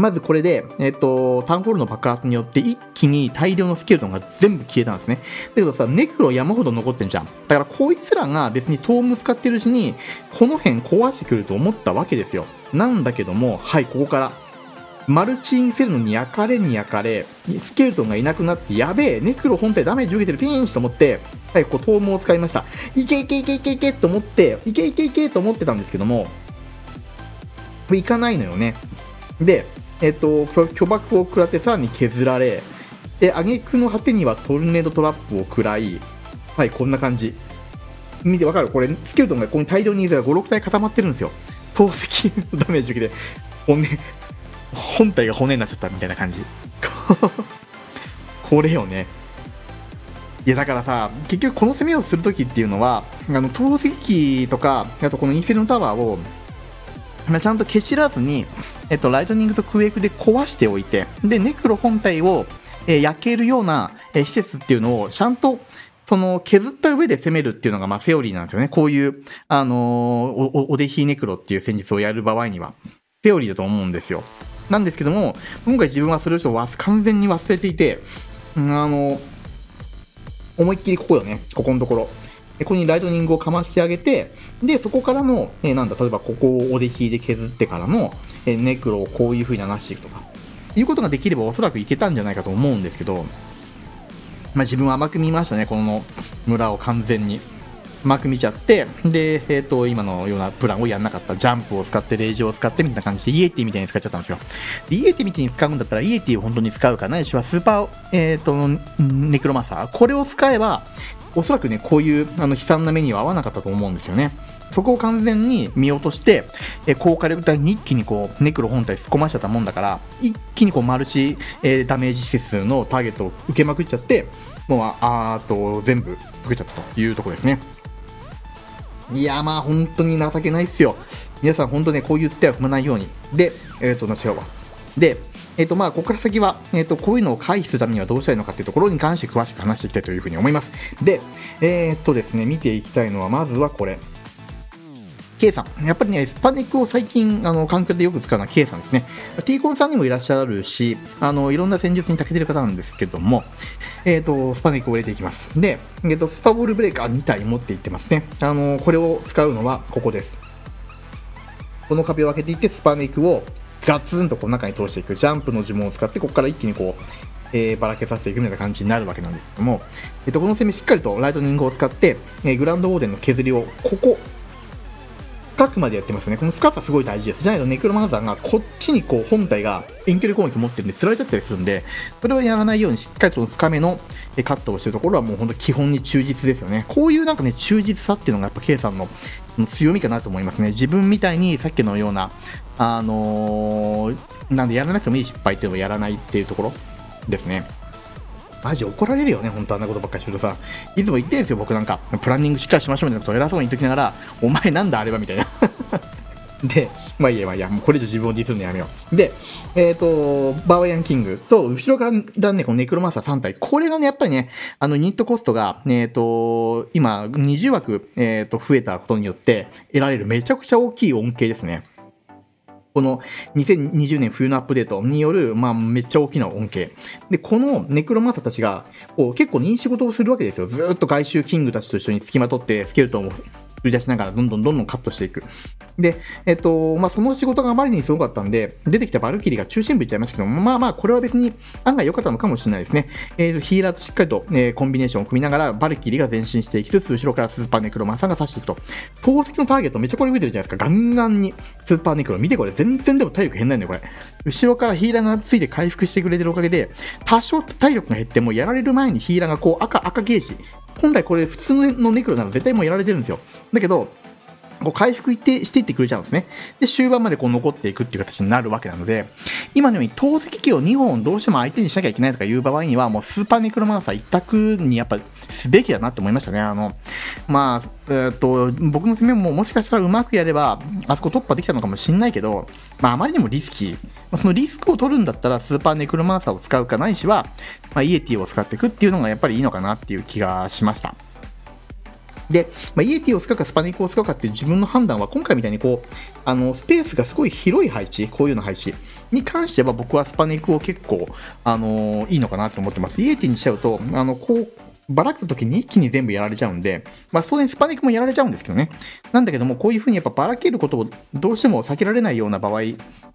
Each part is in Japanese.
まずこれで、タウンホールの爆発によって一気に大量のスケルトンが全部消えたんですね。だけどさ、ネクロ山ほど残ってんじゃん。だからこいつらが別にトーム使ってるしに、この辺壊してくると思ったわけですよ。なんだけども、はい、ここから。マルチインフェルノに焼かれに焼かれ、スケルトンがいなくなって、やべえ、ネクロ本体ダメージ受けてるピーンと思って、はい、こう、トームを使いました。いけいけいけいけいけと思って、いけいけいけと思ってたんですけども、いかないのよね。で、巨爆を食らってさらに削られ、で、挙句の果てにはトルネードトラップを食らい、はい、こんな感じ。見てわかる？これ、スケルトンがここに大量に5、6体固まってるんですよ。透析のダメージ受けて、本体が骨になっちゃったみたいな感じ。これよね。いやだからさ、結局この攻めをするときっていうのは、透析とか、あとこのインフェルノタワーを、ちゃんと蹴散らずに、ライトニングとクエイクで壊しておいて、で、ネクロ本体を、焼けるような、施設っていうのをちゃんと、削った上で攻めるっていうのが、セオリーなんですよね。こういう、オデヒーネクロっていう戦術をやる場合には。セオリーだと思うんですよ。なんですけども、今回自分はそれを完全に忘れていて、思いっきりここよね。ここのところ。ここにライトニングをかましてあげて、で、そこからの、例えばここをオデヒーで削ってからの、ネクロをこういう風に流していくとか、いうことができればおそらくいけたんじゃないかと思うんですけど、自分は甘く見ましたね、この村を完全に。甘く見ちゃって、で、今のようなプランをやんなかった。ジャンプを使って、レイジを使ってみたいな感じで、イエティみたいに使っちゃったんですよ。イエティみたいに使うんだったら、イエティを本当に使うか、ないしはスーパー、ネクロマサー。これを使えば、おそらくね、こういう悲惨な目には合わなかったと思うんですよね。そこを完全に見落として、高火力帯に一気にこう、ネクロ本体突っ込ましちゃったもんだから、一気にこう、マルチ、ダメージ施設のターゲットを受けまくっちゃって、もう、全部解けちゃったというところですね。いや本当に情けないっすよ。皆さん本当ね、こういう手は踏まないように。で、違うわ。で、ここから先は、こういうのを回避するためにはどうしたらいいのかっていうところに関して詳しく話していきたいというふうに思います。で、ですね、見ていきたいのは、まずはこれ。K さん。やっぱりね、スパネックを最近、環境でよく使うのは K さんですね。T コンさんにもいらっしゃるし、いろんな戦術に長けてる方なんですけども、スパネックを入れていきます。で、スパボールブレーカー2体持っていってますね。これを使うのはここです。この壁を開けていって、スパネックをガツンとこの中に通していく。ジャンプの呪文を使って、ここから一気にこう、ばらけさせていくみたいな感じになるわけなんですけども、この攻めしっかりとライトニングを使って、グランドオーデンの削りを、ここ、深くまでやってますね。この深さすごい大事です。じゃないとネクロマンザーがこっちにこう本体が遠距離攻撃持ってるんで釣られちゃったりするんで、それをやらないようにしっかりと深めのカットをしてるところはもう本当基本に忠実ですよね。こういうなんかね、忠実さっていうのがやっぱ K さんの強みかなと思いますね。自分みたいにさっきのような、なんでやらなくてもいい失敗っていうのをやらないっていうところですね。マジ怒られるよね、本当あんなことばっかりするとさ。いつも言ってるんですよ、僕なんか。プランニングしっかりしましょうみたいなことを偉そうに言っときながら、お前なんだあれはみたいな。で、まあいいや、もうこれ以上自分をディスるのやめよう。で、バーワイアンキングと、後ろからね、このネクロマンサー3体。これがね、やっぱりね、ニットコストが、今、20枠、増えたことによって、得られるめちゃくちゃ大きい恩恵ですね。この2020年冬のアップデートによる、めっちゃ大きな恩恵。で、このネクロマンサーたちが、結構いい仕事をするわけですよ。ずーっと外周キングたちと一緒に付きまとって、スケルトンを売り出しながらどんどんカットしていく。で、その仕事があまりにすごかったんで、出てきたバルキリーが中心部いっちゃいましたけども、これは別に案外良かったのかもしれないですね。ヒーラーとしっかりと、コンビネーションを組みながら、バルキリーが前進していきつつ、後ろからスーパーネクロマンサーが刺していくと。投石のターゲットめっちゃこれ増えてるじゃないですか。ガンガンにスーパーネクロ。見てこれ、全然でも体力減んないんだよ、これ。後ろからヒーラーがついて回復してくれてるおかげで、多少体力が減ってもやられる前にヒーラーがこう赤ゲージ。本来これ普通のネクロなら絶対もうやられてるんですよ。だけど、こう回復していってくれちゃうんですね。で、終盤までこう残っていくっていう形になるわけなので、今のように投石機を2本どうしても相手にしなきゃいけないとかいう場合には、もうスーパーネクロマンサー一択にやっぱすべきだなって思いましたね。僕の攻めももしかしたらうまくやれば、あそこ突破できたのかもしんないけど、あまりにもリスキー。そのリスクを取るんだったらスーパーネクロマンサーを使うかないしは、イエティを使っていくっていうのがやっぱりいいのかなっていう気がしました。 で、イエティを使うかスパニックを使うかっていう自分の判断は今回みたいにこう、スペースがすごい広い配置、こういうの配置に関しては僕はスパニックを結構、いいのかなと思ってます。イエティにしちゃうと、こう、ばらけた時に一気に全部やられちゃうんで、当然スパニックもやられちゃうんですけどね。なんだけども、こういう風にやっぱばらけることをどうしても避けられないような場合、は、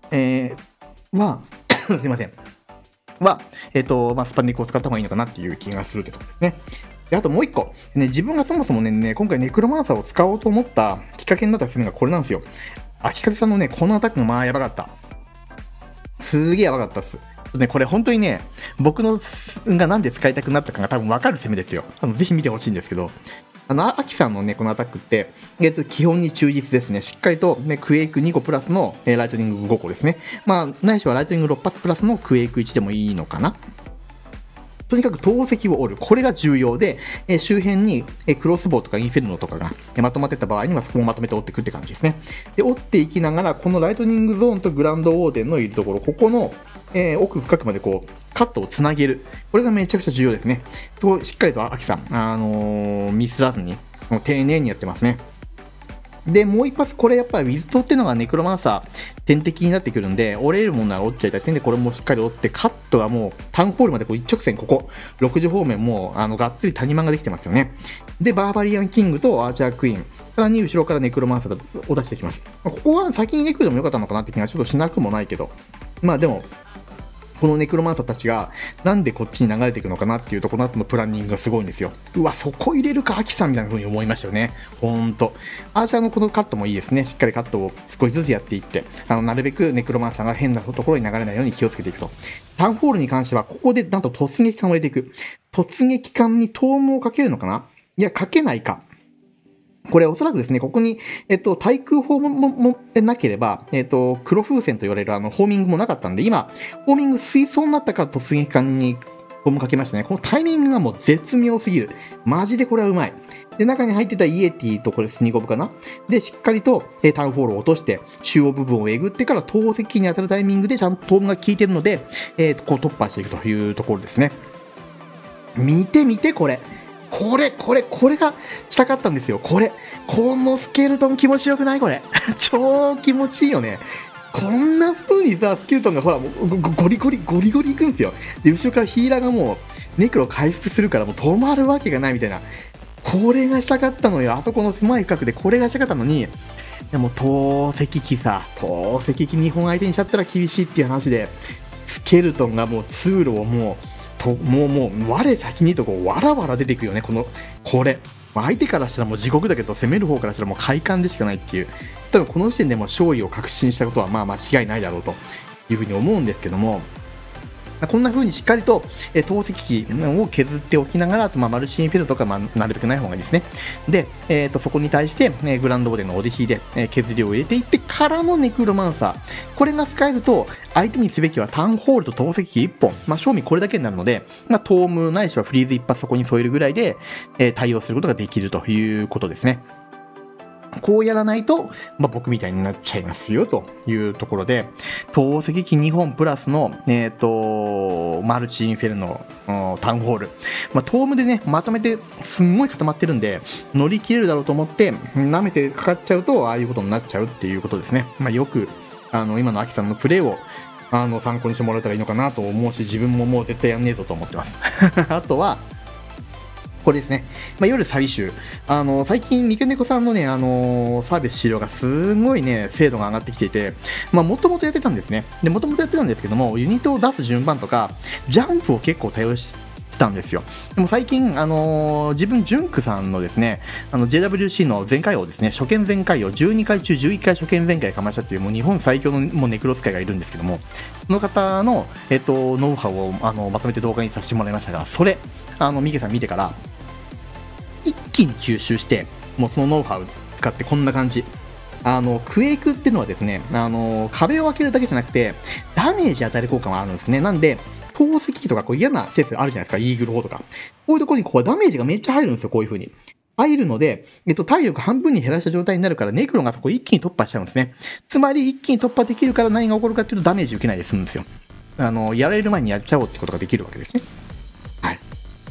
すいません。スパニックを使った方がいいのかなっていう気がするってところですね。で、あともう一個、自分がそもそもね、今回ネクロマンサーを使おうと思ったきっかけになったりするのがこれなんですよ。秋風さんのね、このアタックがやばかった。すげえやばかったっす。これ本当にね、僕のがなんで使いたくなったかが多分分かる攻めですよ。ぜひ見てほしいんですけど、アキさんのね、このアタックって、基本に忠実ですね。しっかりと、クエイク2個プラスの、ライトニング5個ですね。ないしはライトニング6発プラスのクエイク1でもいいのかな。とにかく投石を折る。これが重要で、周辺にクロスボウとかインフェルノとかがまとまってた場合にはそこをまとめて折っていくって感じですね。で、折っていきながら、このライトニングゾーンとグランドオーデンのいるところ、ここの、奥深くまでこう、カットをつなげる。これがめちゃくちゃ重要ですね。そこをしっかりとアキさん、ミスらずに、丁寧にやってますね。で、もう一発、これやっぱりウィズトっていうのがネクロマンサー、天敵になってくるんで、折れるものなら折っちゃいたい点で、これもしっかり折って、カットがもう、タウンホールまでこう一直線、ここ、6時方面もがっつり谷間ができてますよね。で、バーバリアンキングとアーチャークイーン、さらに後ろからネクロマンサーを出してきます。ここは先にネクロでもよかったのかなって気がちょっとしなくもないけど、でも、このネクロマンサーたちがなんでこっちに流れていくのかなっていうところの後のプランニングがすごいんですよ。うわ、そこ入れるか、アキさんみたいな風に思いましたよね。ほんと。アーチャーのこのカットもいいですね。しっかりカットを少しずつやっていって、なるべくネクロマンサーが変なところに流れないように気をつけていくと。タウンホールに関しては、ここでなんと突撃艦を入れていく。突撃艦にトームをかけるのかないや、かけないか。これおそらくですね、ここに、対空砲もなければ、黒風船と言われるホーミングもなかったんで、今、ホーミング水槽になったから突撃艦にボムかけましたね。このタイミングがもう絶妙すぎる。マジでこれはうまい。で、中に入ってたイエティとこれスニゴブかなで、しっかりと、タウンホールを落として、中央部分をえぐってから投石機に当たるタイミングでちゃんとトームが効いてるので、こう突破していくというところですね。見て見て、これがしたかったんですよ。このスケルトン気持ちよくないこれ。超気持ちいいよね。こんな風にさ、スケルトンがほら、もうゴリゴリいくんですよ。で、後ろからヒーラーがもう、ネクロ回復するからもう止まるわけがないみたいな。これがしたかったのよ。あそこの狭い区画でこれがしたかったのに、でも投石機2本相手にしちゃったら厳しいっていう話で、スケルトンがもう通路をもう我先にとこうわらわら出ていくよね。これ相手からしたらもう地獄だけど攻める方からしたらもう快感でしかないっていう、多分この時点でも勝利を確信したことは間違いないだろうというふうに思うんですけども、こんな風にしっかりと投石機を削っておきながら、あとマルチインフェルとかなるべくない方がいいですね。で、そこに対してグランドオーデンのオデヒで削りを入れていってからのネクロマンサー、これが使えると相手にすべきはタウンホールと投石機1本、正味これだけになるので、トームないしはフリーズ一発そこに添えるぐらいで対応することができるということですね。こうやらないと、僕みたいになっちゃいますよというところで、投石機2本プラスの、マルチインフェルノタウンホール、トームでねまとめてすんごい固まってるんで乗り切れるだろうと思って舐めてかかっちゃうとああいうことになっちゃうっていうことですね。よく今のアキさんのプレーを参考にしてもらえたらいいのかなと思うし、自分ももう絶対やんねえぞと思ってますあとはこれですね。いわゆるサビ集。最近、三毛猫さんのね、サービス資料がすごいね、精度が上がってきていて、もともとやってたんですね。で、もともとやってたんですけども、ユニットを出す順番とか、ジャンプを結構多用してたんですよ。でも最近、自分、ジュンクさんのですね、JWC の全回王ですね、初見全回王、12回中11回初見全回かましたっていう、もう日本最強のもうネクロ使いがいるんですけども、その方の、ノウハウをまとめて動画にさせてもらいましたが、それ、三毛さん見てから、一気に吸収して、もうそのノウハウ使ってこんな感じ。クエイクっていうのはですね、壁を開けるだけじゃなくて、ダメージ当たる効果もあるんですね。なんで、投石機とかこう嫌な施設あるじゃないですか、イーグル砲とか。こういうところにこうダメージがめっちゃ入るんですよ、こういう風に。入るので、体力半分に減らした状態になるから、ネクロがそこ一気に突破しちゃうんですね。つまり一気に突破できるから何が起こるかっていうとダメージ受けないで済むんですよ。やられる前にやっちゃおうってことができるわけですね。はい。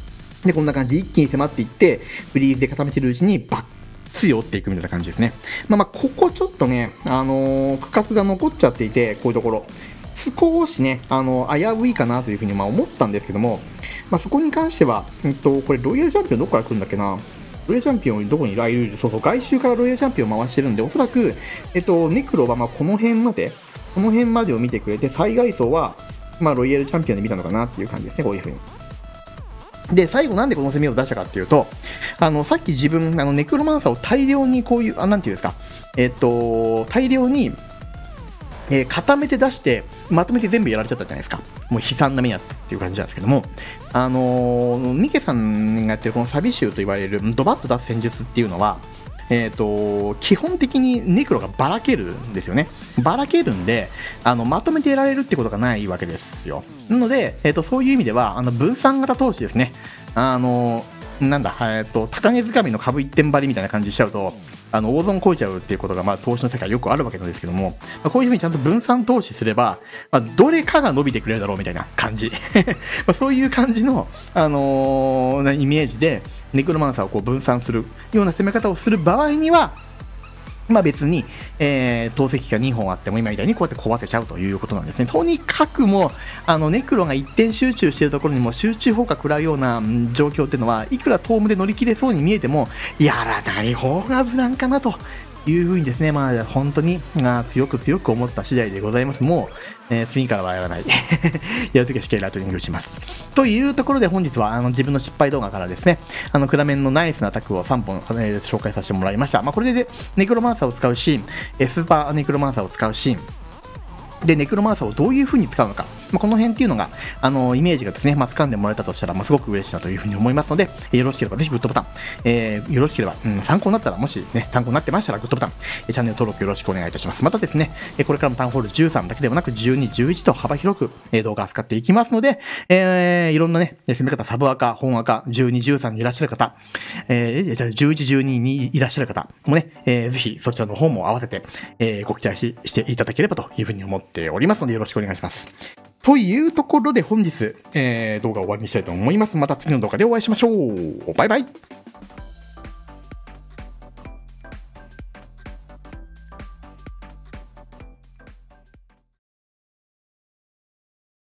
で、こんな感じで一気に迫っていって、フリーズで固めてるうちにバッツリ折っていくみたいな感じですね。ここちょっとね、区画が残っちゃっていて、こういうところ。少しね、危ういかなというふうに思ったんですけども、そこに関しては、これ、ロイヤルチャンピオンどこから来るんだっけな。ロイヤルチャンピオンどこにいる？そうそう、外周からロイヤルチャンピオンを回してるんで、おそらく、ネクロはこの辺までを見てくれて、最外層は、ロイヤルチャンピオンで見たのかなっていう感じですね、こういうふうに。で、最後なんでこの攻めを出したかっていうと、さっき自分、ネクロマンサーを大量にこういう、なんていうんですか、大量に、固めて出して、まとめて全部やられちゃったじゃないですか。もう悲惨な目にあったっていう感じなんですけども、ミケさんがやってるこのサビ集と言われるドバッと出す戦術っていうのは、基本的にネクロがばらけるんですよね。ばらけるんで、まとめてやられるってことがないわけですよ。なので、そういう意味では、分散型投資ですね。高値掴みの株一点張りみたいな感じにしちゃうと、大損こいちゃうっていうことが、投資の世界よくあるわけなんですけども、こういうふうにちゃんと分散投資すれば、どれかが伸びてくれるだろうみたいな感じ。そういう感じの、イメージで、ネクロマンサーをこう分散するような攻め方をする場合には、別に、投石機が2本あっても今みたいにこうやって壊せちゃうということなんですね。とにかくもう、ネクロが一点集中しているところにも集中砲火食らうような状況っていうのは、いくらトームで乗り切れそうに見えても、やらない方が無難かなというふうにですね、本当に強く思った次第でございます。もう、次からはやらない。やるときはしっかりライトニングします。というところで本日は自分の失敗動画からですね、クラメンのナイスなアタックを3本、紹介させてもらいました。これで、ネクロマンサーを使うシーン、スーパーネクロマンサーを使うシーン、で、ネクロマンサーをどういう風に使うのか、この辺っていうのが、イメージがですね、掴んでもらえたとしたら、すごく嬉しいなという風に思いますので、よろしければぜひグッドボタン、よろしければ、参考になったら、もしね、参考になってましたら、グッドボタン、チャンネル登録よろしくお願いいたします。またですね、これからもタウンホール13だけではなく、12、11と幅広く、動画を扱っていきますので、いろんなね、攻め方、サブアカ、本アカ、12、13にいらっしゃる方、じゃあ11、12にいらっしゃる方もね、ぜひそちらの方も合わせて、ご期待していただければという風に思っておりますので、よろしくお願いします。というところで本日、動画を終わりにしたいと思います。また次の動画でお会いしましょう。バイバイ。